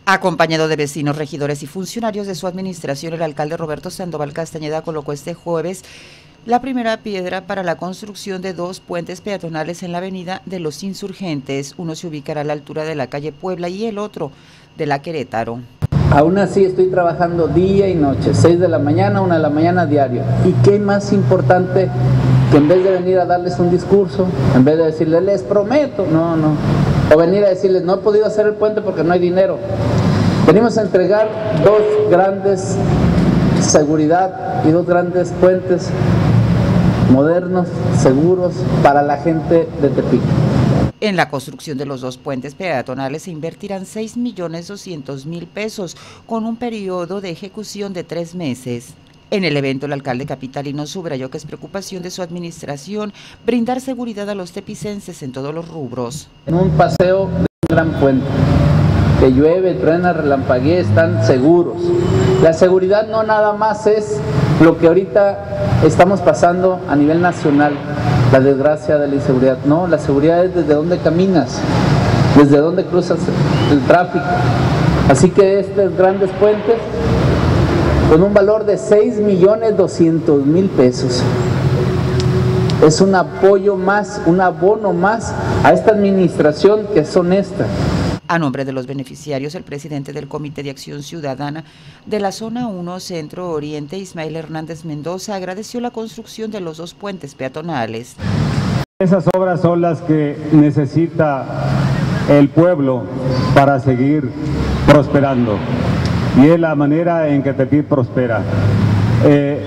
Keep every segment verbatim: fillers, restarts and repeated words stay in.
Acompañado de vecinos, regidores y funcionarios de su administración, el alcalde Roberto Sandoval Castañeda colocó este jueves la primera piedra para la construcción de dos puentes peatonales en la avenida de los Insurgentes. Uno se ubicará a la altura de la calle Puebla y el otro de la Querétaro. Aún así estoy trabajando día y noche, seis de la mañana, una de la mañana diario. ¿Y qué más importante que en vez de venir a darles un discurso, en vez de decirles, les prometo, no, no, o venir a decirles, no he podido hacer el puente porque no hay dinero. Venimos a entregar dos grandes seguridad y dos grandes puentes modernos, seguros para la gente de Tepic. En la construcción de los dos puentes peatonales se invertirán seis millones doscientos mil pesos con un periodo de ejecución de tres meses. En el evento, el alcalde capitalino subrayó que es preocupación de su administración brindar seguridad a los tepicenses en todos los rubros. En un paseo de un gran puente, que llueve, truena, relampaguea, están seguros. La seguridad no nada más es lo que ahorita estamos pasando a nivel nacional, la desgracia de la inseguridad. No, la seguridad es desde dónde caminas, desde dónde cruzas el tráfico. Así que estos grandes puentes, con un valor de seis millones doscientos mil pesos, es un apoyo más, un abono más a esta administración que es honesta. A nombre de los beneficiarios, el presidente del Comité de Acción Ciudadana de la Zona uno Centro Oriente, Ismael Hernández Mendoza, agradeció la construcción de los dos puentes peatonales. Esas obras son las que necesita el pueblo para seguir prosperando, y es la manera en que Tepic prospera. Eh,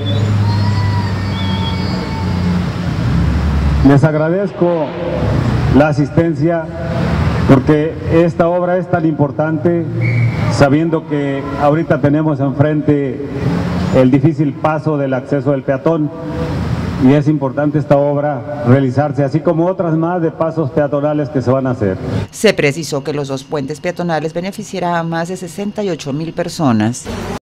les agradezco la asistencia, porque esta obra es tan importante, sabiendo que ahorita tenemos enfrente el difícil paso del acceso del peatón, y es importante esta obra realizarse, así como otras más de pasos peatonales que se van a hacer. Se precisó que los dos puentes peatonales beneficiarán a más de sesenta y ocho mil personas.